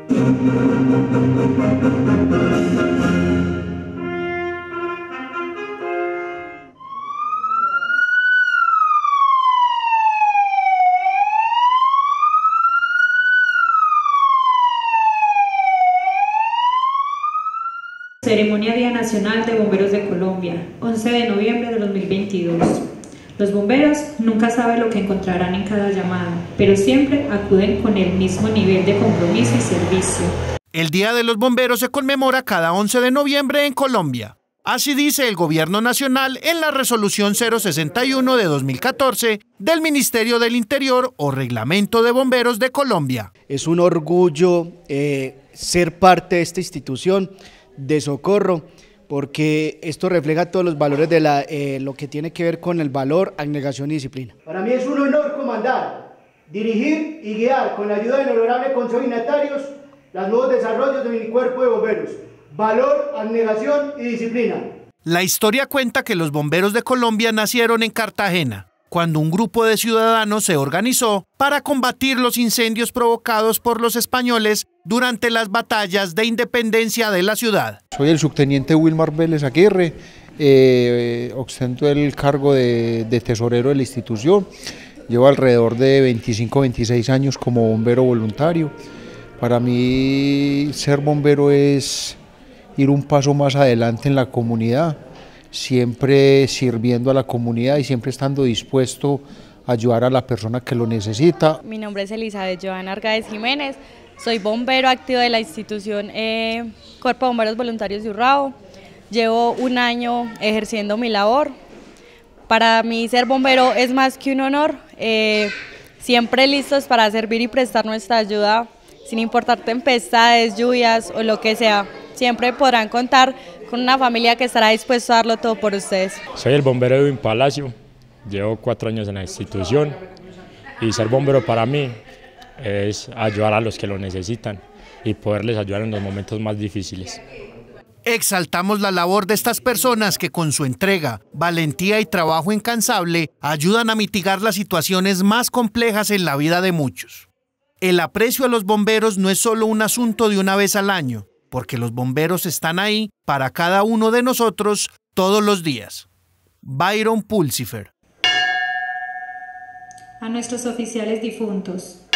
Ceremonia Día Nacional de Bomberos de Colombia, 11 de noviembre de 2022. Los bomberos nunca saben lo que encontrarán en cada llamada, pero siempre acuden con el mismo nivel de compromiso y servicio. El Día de los Bomberos se conmemora cada 11 de noviembre en Colombia. Así dice el Gobierno Nacional en la Resolución 061 de 2014 del Ministerio del Interior o Reglamento de Bomberos de Colombia. Es un orgullo ser parte de esta institución de socorro, porque esto refleja todos los valores de lo que tiene que ver con el valor, abnegación y disciplina. Para mí es un honor comandar, dirigir y guiar con la ayuda del honorable Consejo de Dignatarios los nuevos desarrollos de mi cuerpo de bomberos. Valor, abnegación y disciplina. La historia cuenta que los bomberos de Colombia nacieron en Cartagena, cuando un grupo de ciudadanos se organizó para combatir los incendios provocados por los españoles durante las batallas de independencia de la ciudad. Soy el subteniente Wilmar Vélez Aguirre, ostento el cargo de tesorero de la institución. Llevo alrededor de 25-26 años como bombero voluntario. Para mí ser bombero es ir un paso más adelante en la comunidad, siempre sirviendo a la comunidad y siempre estando dispuesto a ayudar a la persona que lo necesita. Mi nombre es Elizabeth Joana Argáez Jiménez, soy bombero activo de la institución Cuerpo de Bomberos Voluntarios de Urrao. Llevo un año ejerciendo mi labor. Para mí ser bombero es más que un honor, siempre listos para servir y prestar nuestra ayuda, sin importar tempestades, lluvias o lo que sea. Siempre podrán contar con una familia que estará dispuesta a darlo todo por ustedes. Soy el bombero Edwin Palacio, llevo 4 años en la institución y ser bombero para mí es ayudar a los que lo necesitan y poderles ayudar en los momentos más difíciles. Exaltamos la labor de estas personas que con su entrega, valentía y trabajo incansable ayudan a mitigar las situaciones más complejas en la vida de muchos. El aprecio a los bomberos no es solo un asunto de una vez al año, porque los bomberos están ahí para cada uno de nosotros todos los días. Byron Pulsifer. A nuestros oficiales difuntos,